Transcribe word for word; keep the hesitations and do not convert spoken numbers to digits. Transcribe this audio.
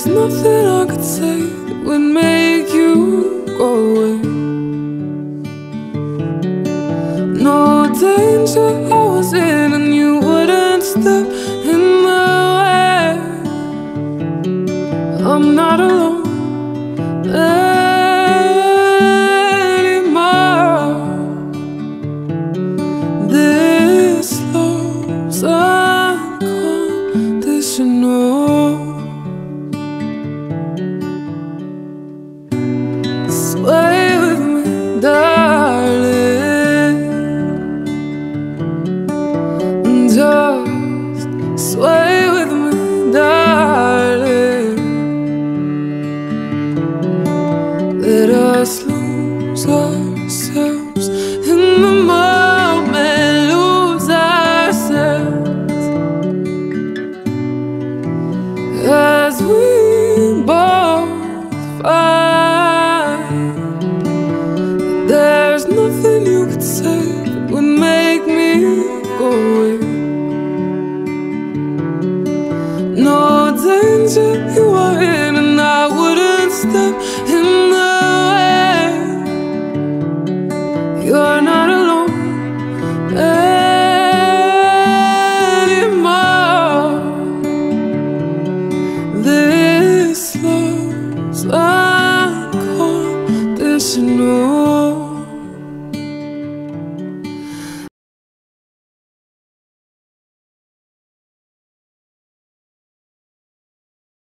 There's nothing I could say that would make you go away. No danger I was in and you wouldn't step in the way. I'm not alone anymore. This love's unconditional. Sway with me, darling. Just sway with me, darling. Let us lose ourselves in the moment, lose ourselves as we both find. There's nothing you could say that would make me go away. No danger you are in and I wouldn't step in the way. You're not alone anymore. This love's unconditional.